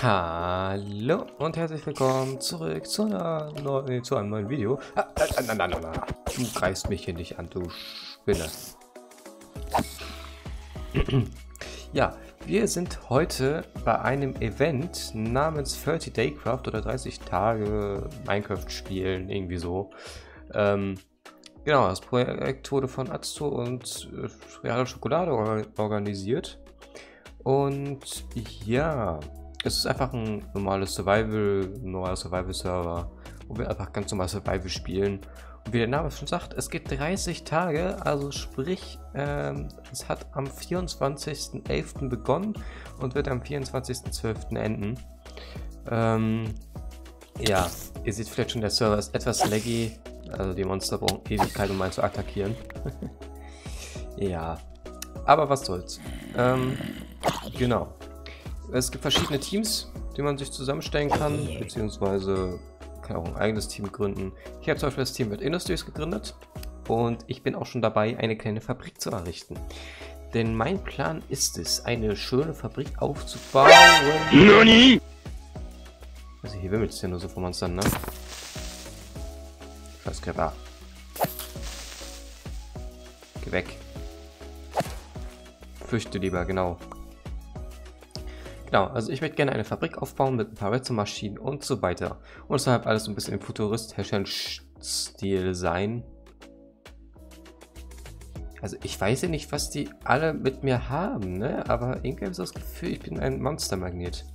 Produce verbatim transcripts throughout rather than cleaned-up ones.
Hallo und herzlich willkommen zurück zu, einer neu, zu einem neuen Video. Ah, ah, ah, na, na, na, na. Du greifst mich hier nicht an, du Spinne. Ja, wir sind heute bei einem Event namens thirty day craft oder dreißig Tage Minecraft spielen, irgendwie so. Ähm, genau, das Projekt wurde von Azto und äh, Reale Schokolade or organisiert. Und ja, es ist einfach ein normales Survival, ein normaler Survival-Server, wo wir einfach ganz normal Survival spielen. Und wie der Name schon sagt, es geht dreißig Tage, also sprich, ähm, es hat am vierundzwanzigsten elften begonnen und wird am vierundzwanzigsten zwölften enden. Ähm, ja, ihr seht vielleicht schon, der Server ist etwas laggy, also die Monster brauchen Ewigkeit, um einen zu attackieren. Ja, aber was soll's. Ähm, genau. Es gibt verschiedene Teams, die man sich zusammenstellen kann, beziehungsweise kann auch ein eigenes Team gründen. Ich habe zum Beispiel das Team Red Industries gegründet und ich bin auch schon dabei, eine kleine Fabrik zu errichten. Denn mein Plan ist es, eine schöne Fabrik aufzubauen. Nani? Also hier wimmelt es ja nur so von Monstern, ne? Scheißkörper. Geh weg. Flüchte lieber, genau. Genau, also ich möchte gerne eine Fabrik aufbauen mit ein paar Redstone-Maschinen und so weiter. Und es soll halt alles so ein bisschen im futuristischen Stil sein. Also ich weiß ja nicht, was die alle mit mir haben, ne? Aber irgendwie habe ich so das Gefühl, ich bin ein Monstermagnet.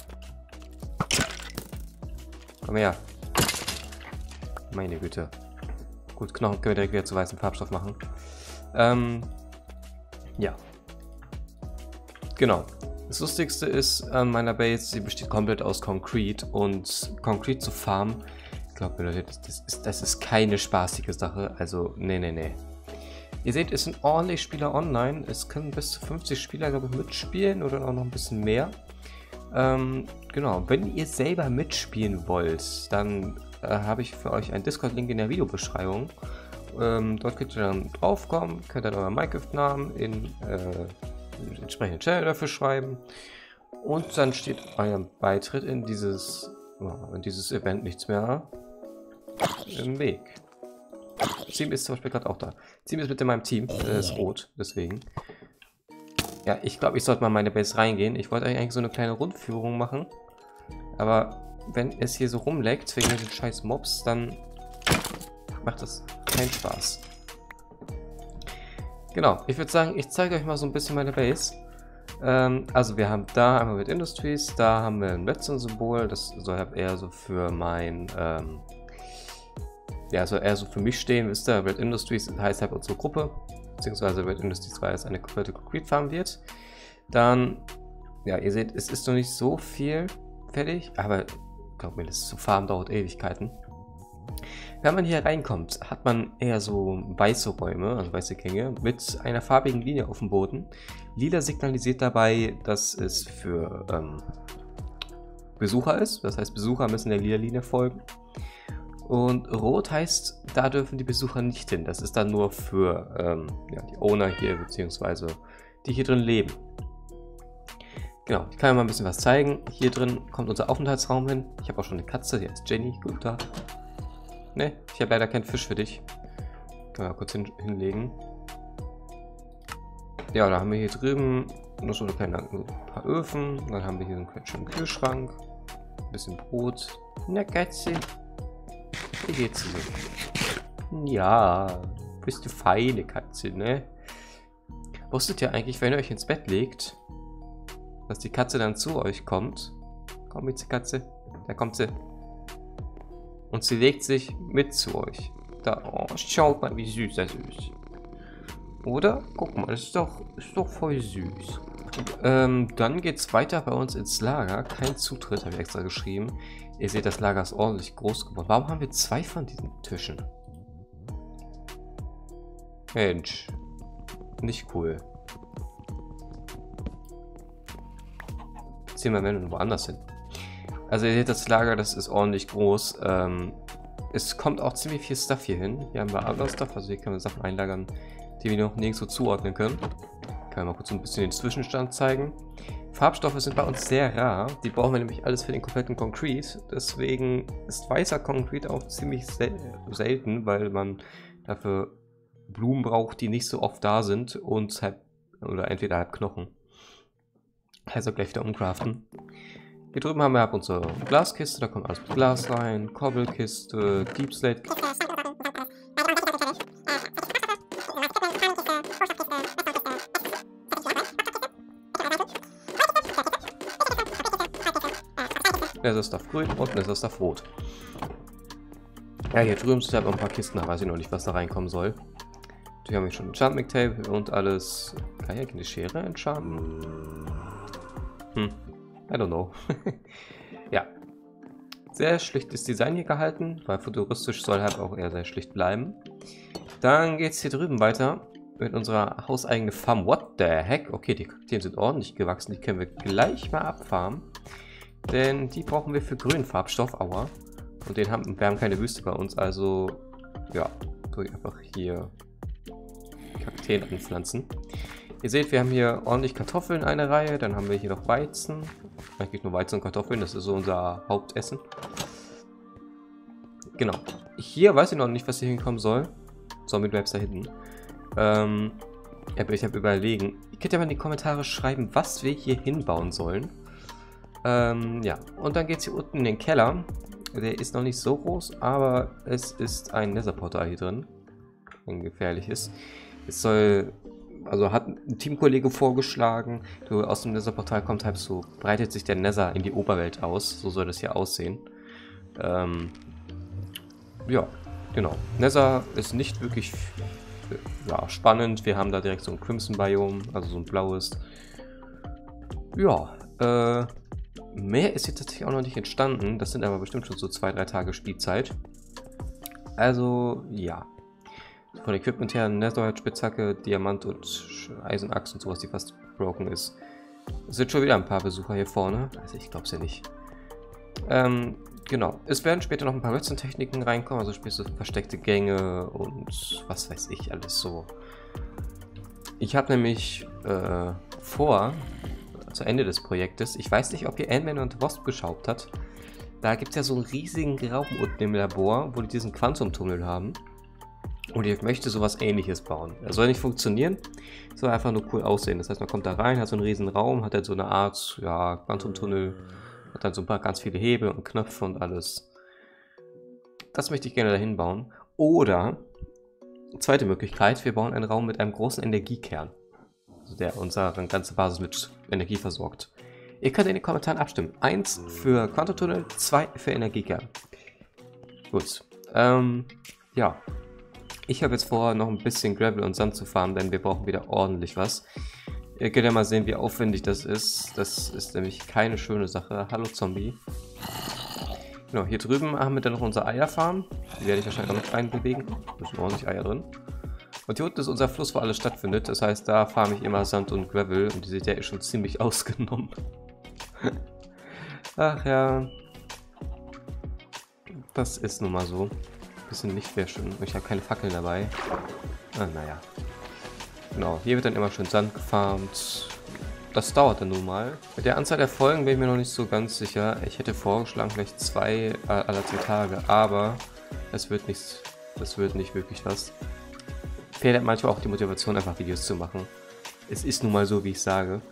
Komm her. Meine Güte. Gut, Knochen können wir direkt wieder zu weißem Farbstoff machen. Ähm, ja. Genau. Das Lustigste ist an meiner Base, sie besteht komplett aus Concrete und Concrete zu farmen, glaubt mir Leute, das, das, ist, das ist keine spaßige Sache, also nee, nee, nee. Ihr seht, es sind ordentlich Spieler online, es können bis zu fünfzig Spieler, glaube ich, mitspielen oder auch noch ein bisschen mehr. Ähm, genau, wenn ihr selber mitspielen wollt, dann äh, habe ich für euch einen Discord-Link in der Videobeschreibung. Ähm, dort könnt ihr dann draufkommen, könnt dann euren Minecraft-Namen in äh, entsprechenden Channel dafür schreiben und dann steht eurem Beitritt in dieses oh, in dieses Event nichts mehr im Weg. Team ist zum Beispiel gerade auch da. Team ist mit in meinem Team, das ist rot, deswegen. Ja, ich glaube, ich sollte mal in meine Base reingehen. Ich wollte eigentlich so eine kleine Rundführung machen, aber wenn es hier so rumleckt wegen den scheiß Mobs, dann macht das keinen Spaß. Genau, ich würde sagen, ich zeige euch mal so ein bisschen meine Base. Ähm, also wir haben da einmal mit Industries, da haben wir ein Redstone-Symbol, das soll halt eher so für mein, ähm, ja, soll eher so für mich stehen, wisst ihr, Red Industries heißt halt unsere Gruppe, beziehungsweise Red Industries, weil es eine komplette Concrete Farm wird. Dann, ja, ihr seht, es ist noch nicht so viel fertig, aber glaubt mir, das zu farmen dauert Ewigkeiten. Wenn man hier reinkommt, hat man eher so weiße Räume, also weiße Gänge, mit einer farbigen Linie auf dem Boden. Lila signalisiert dabei, dass es für ähm, Besucher ist. Das heißt, Besucher müssen der lila Linie folgen. Und rot heißt, da dürfen die Besucher nicht hin. Das ist dann nur für ähm, ja, die Owner hier, beziehungsweise die hier drin leben. Genau, ich kann euch mal ein bisschen was zeigen. Hier drin kommt unser Aufenthaltsraum hin. Ich habe auch schon eine Katze, die heißt Jenny. Guten Tag. Ne, ich habe leider keinen Fisch für dich. Können wir mal kurz hin hinlegen. Ja, da haben wir hier drüben noch so eine kleine, ein paar Öfen. Dann haben wir hier so einen schönen Kühlschrank. Ein bisschen Brot. Na, Katze. Wie geht's dir? Ja, bist du feine Katze, ne? Wusstet ihr eigentlich, wenn ihr euch ins Bett legt, dass die Katze dann zu euch kommt? Komm mit, Katze. Da kommt sie. Und sie legt sich mit zu euch. Da, oh, schaut mal, wie süß das ist. Oder? Guck mal, das ist doch, ist doch voll süß. Ähm, dann geht es weiter bei uns ins Lager. Kein Zutritt, habe ich extra geschrieben. Ihr seht, das Lager ist ordentlich groß geworden. Warum haben wir zwei von diesen Tischen? Mensch. Nicht cool. Ziehen wir wenn woanders hin. Also ihr seht, das Lager, das ist ordentlich groß. Ähm, es kommt auch ziemlich viel Stuff hier hin. Hier haben wir anderes Stuff, also hier können wir Sachen einlagern, die wir noch nirgendwo zuordnen können. Kann ich mal kurz so ein bisschen den Zwischenstand zeigen. Farbstoffe sind bei uns sehr rar. Die brauchen wir nämlich alles für den kompletten Concrete. Deswegen ist weißer Concrete auch ziemlich sel selten, weil man dafür Blumen braucht, die nicht so oft da sind und halb, oder entweder halb Knochen. Also gleich wieder umcraften. Hier drüben haben wir ab unsere Glaskiste, da kommt alles mit Glas rein, Kobbelkiste, Deep Slate. Netherstuff grün und Netherstuff rot. Ja, hier drüben sind halt noch ein paar Kisten, da weiß ich noch nicht, was da reinkommen soll. Hier haben wir schon Enchantment Table und alles. Kann ich eine Schere enchanten? Hm, I don't know. Ja. Sehr schlichtes Design hier gehalten, weil futuristisch soll halt auch eher sehr schlicht bleiben. Dann geht es hier drüben weiter mit unserer hauseigenen Farm. What the heck? Okay, die Kakteen sind ordentlich gewachsen, die können wir gleich mal abfarmen. Denn die brauchen wir für grünen Farbstoff, aua. Und den haben, wir haben keine Wüste bei uns, also ja, tue ich einfach hier Kakteen anpflanzen. Ihr seht, wir haben hier ordentlich Kartoffeln, eine Reihe, dann haben wir hier noch Weizen. Eigentlich nur Weizen und Kartoffeln, das ist so unser Hauptessen. Genau. Hier weiß ich noch nicht, was hier hinkommen soll. Zombie bleibt da hinten. Ähm, aber ich habe überlegen. Ihr könnt ja mal in die Kommentare schreiben, was wir hier hinbauen sollen. Ähm, ja. Und dann geht es hier unten in den Keller. Der ist noch nicht so groß, aber es ist ein Netherportal hier drin. Ein gefährliches. Es soll, also hat ein Teamkollege vorgeschlagen, du, aus dem Netherportal kommt halt so, breitet sich der Nether in die Oberwelt aus. So soll das hier aussehen. Ähm, ja, genau. Nether ist nicht wirklich ja, spannend. Wir haben da direkt so ein Crimson-Biom, also so ein blaues. Ja, äh, mehr ist hier tatsächlich auch noch nicht entstanden. Das sind aber bestimmt schon so zwei, drei Tage Spielzeit. Also, ja. Von Equipment her, Netherite-Spitzhacke, Diamant und Eisenachs und sowas, die fast broken ist. Es sind schon wieder ein paar Besucher hier vorne. Also ich glaube es ja nicht. Ähm, genau. Es werden später noch ein paar Redstone-Techniken reinkommen, also sprich so versteckte Gänge und was weiß ich alles so. Ich habe nämlich äh, vor, zu Ende des Projektes, ich weiß nicht, ob ihr Ant-Man und Wasp geschaut habt, da gibt es ja so einen riesigen Raum unten im Labor, wo die diesen Quantum-Tunnel haben. Und ich möchte sowas Ähnliches bauen. Er soll nicht funktionieren, soll einfach nur cool aussehen. Das heißt, man kommt da rein, hat so einen riesen Raum, hat dann so eine Art, ja, Quantum-Tunnel, hat dann so ein paar ganz viele Hebel und Knöpfe und alles. Das möchte ich gerne dahin bauen. Oder, zweite Möglichkeit, wir bauen einen Raum mit einem großen Energiekern. Also der unsere ganze Basis mit Energie versorgt. Ihr könnt in den Kommentaren abstimmen. Eins für Quantum-Tunnel, zwei für Energiekern. Gut. Ähm, ja. Ich habe jetzt vor, noch ein bisschen Gravel und Sand zu farmen, denn wir brauchen wieder ordentlich was. Ihr könnt ja mal sehen, wie aufwendig das ist. Das ist nämlich keine schöne Sache. Hallo Zombie. Genau, hier drüben haben wir dann noch unsere Eierfarm. Die werde ich wahrscheinlich auch noch reinbewegen. Da sind ordentlich Eier drin. Und hier unten ist unser Fluss, wo alles stattfindet. Das heißt, da farme ich immer Sand und Gravel. Und ihr seht, der ist schon ziemlich ausgenommen. Ach ja. Das ist nun mal so. Bisschen Licht wäre schön. Ich habe keine Fackeln dabei. Ah, naja. Genau, hier wird dann immer schön Sand gefarmt. Das dauert dann nun mal. Mit der Anzahl der Folgen bin ich mir noch nicht so ganz sicher. Ich hätte vorgeschlagen, vielleicht zwei äh, alle zwei Tage, aber es wird nichts. Das wird nicht wirklich was. Fehlt halt manchmal auch die Motivation, einfach Videos zu machen. Es ist nun mal so, wie ich sage.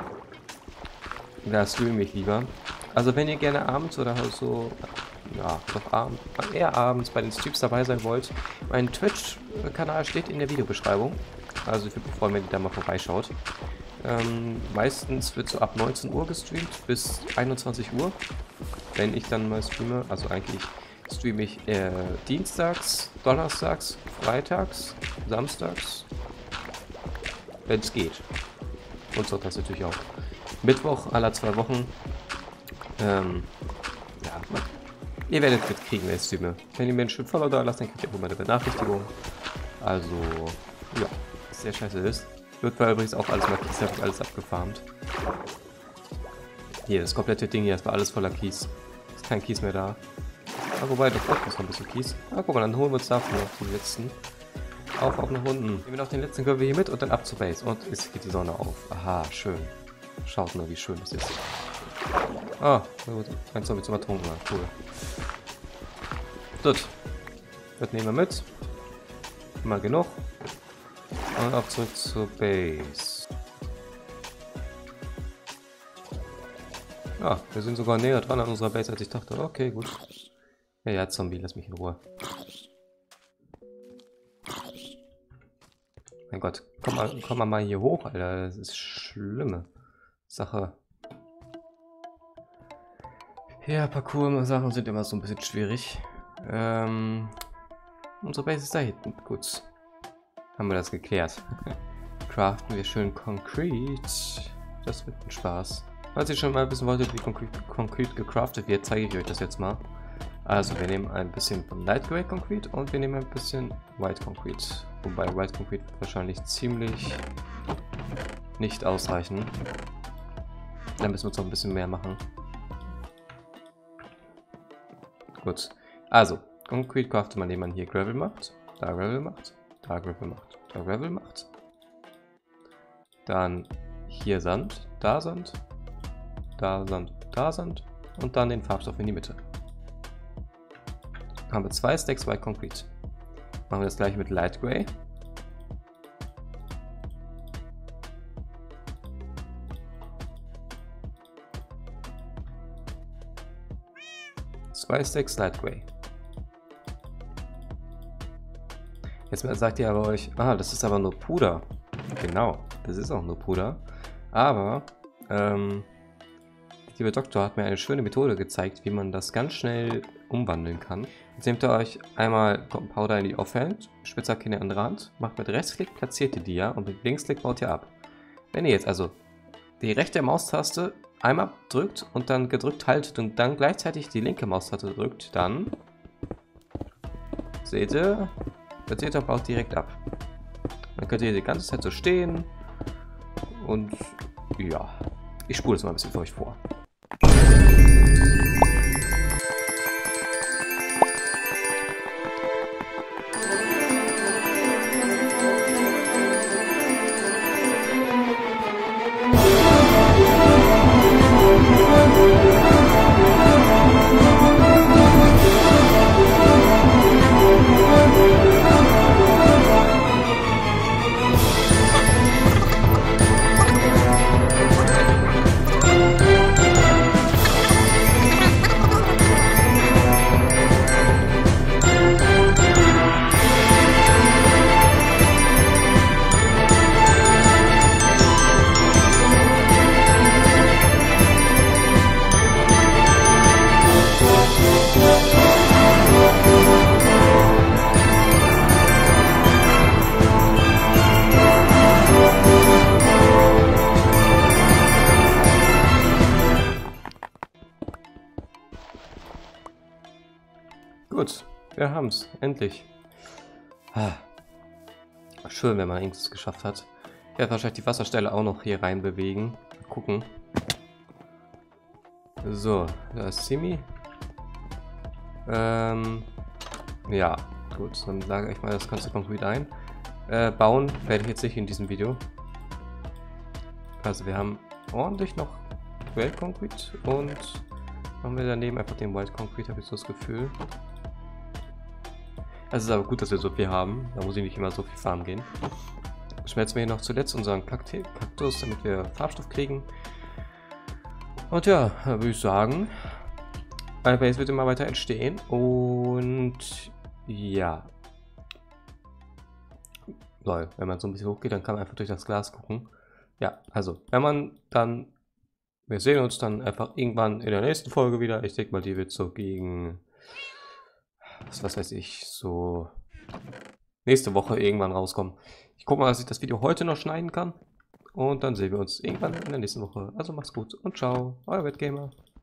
Da streame ich lieber. Also wenn ihr gerne abends oder halt so, ja, doch abends, eher abends bei den Streams dabei sein wollt, mein Twitch-Kanal steht in der Videobeschreibung. Also ich würde mich freuen, wenn ihr da mal vorbeischaut. Ähm, meistens wird so ab neunzehn Uhr gestreamt bis einundzwanzig Uhr, wenn ich dann mal streame. Also eigentlich streame ich äh, dienstags, donnerstags, freitags, samstags, wenn es geht. Und sonntags natürlich auch. Mittwoch alle zwei Wochen. Ähm, ja, ihr werdet mitkriegen, wer ich streame. Wenn ihr mir ein Stück Follow da lasst, dann kriegt ihr auch mal eine Benachrichtigung. Also, ja, sehr scheiße ist. Wird war übrigens auch alles mal Kies, habe ich alles abgefarmt. Hier, das komplette Ding hier, das war alles voller Kies. Ist kein Kies mehr da. Ah, wobei, doch, doch, ist noch ein bisschen Kies. Ah, guck mal, dann holen wir uns davon noch die letzten. Auf, auf nach unten. Nehmen wir noch den letzten Körper hier mit und dann ab zur Base. Und es geht die Sonne auf. Aha, schön. Schaut nur, wie schön das ist. Ah, ein Zombie zum Ertrunken war. Cool. Gut. Das nehmen wir mit. Mal genug. Und auch zurück zur Base. Ah, wir sind sogar näher dran an unserer Base, als ich dachte. Okay, gut. Ja, ja, Zombie, lass mich in Ruhe. Mein Gott, komm mal, komm mal, mal hier hoch, Alter. Das ist schlimme Sache. Ja, Parcours-Sachen sind immer so ein bisschen schwierig. Ähm, unsere Base ist da hinten. Gut. Haben wir das geklärt. Craften wir schön Concrete. Das wird ein Spaß. Falls ihr schon mal wissen wolltet, wie Concrete, Concrete gecraftet wird, zeige ich euch das jetzt mal. Also wir nehmen ein bisschen von Light Grey Concrete und wir nehmen ein bisschen White Concrete. Wobei White Concrete wird wahrscheinlich ziemlich nicht ausreichen. Da müssen wir uns noch ein bisschen mehr machen. Gut. Also, Concrete craftet man, indem man hier Gravel macht, da Gravel macht, da Gravel macht, da Gravel macht. Dann hier Sand, da Sand, da Sand, da Sand und dann den Farbstoff in die Mitte. Dann haben wir zwei Stacks White Concrete. Machen wir das gleiche mit Light Grey. Zwei Stacks Light Grey. Jetzt sagt ihr aber euch, ah, das ist aber nur Puder. Genau, das ist auch nur Puder. Aber, ähm, der liebe Doktor hat mir eine schöne Methode gezeigt, wie man das ganz schnell umwandeln kann. Jetzt nehmt ihr euch einmal Powder in die Offhand, Spitzhacke in die andere Hand, macht mit Rechtsklick, platziert ihr die ja und mit Linksklick baut ihr ab. Wenn ihr jetzt also die rechte Maustaste einmal drückt und dann gedrückt haltet und dann gleichzeitig die linke Maustaste drückt, dann seht ihr, platziert ihr baut direkt ab. Dann könnt ihr die ganze Zeit so stehen und ja, ich spule das mal ein bisschen für euch vor. Gut, wir haben es, endlich. Ah, schön, wenn man irgendwas geschafft hat. Ich werde wahrscheinlich die Wasserstelle auch noch hier rein bewegen. Mal gucken. So, da ist Simi. Ähm, ja, gut, dann sage ich mal das ganze Concrete ein. Äh, bauen werde ich jetzt nicht in diesem Video. Also wir haben ordentlich noch Grey Concrete und machen wir daneben einfach den White Concrete, habe ich so das Gefühl. Es ist aber gut, dass wir so viel haben. Da muss ich nicht immer so viel farmen gehen. Schmelzen wir hier noch zuletzt unseren Kaktus, damit wir Farbstoff kriegen. Und ja, da würde ich sagen, eine Base wird immer weiter entstehen. Und ja. Lol, wenn man so ein bisschen hochgeht, dann kann man einfach durch das Glas gucken. Ja, also, wenn man dann... Wir sehen uns dann einfach irgendwann in der nächsten Folge wieder. Ich denke mal, die wird so gegen... was weiß ich, so nächste Woche irgendwann rauskommen. Ich gucke mal, dass ich das Video heute noch schneiden kann. Und dann sehen wir uns irgendwann in der nächsten Woche. Also macht's gut und ciao, euer Wettgamer.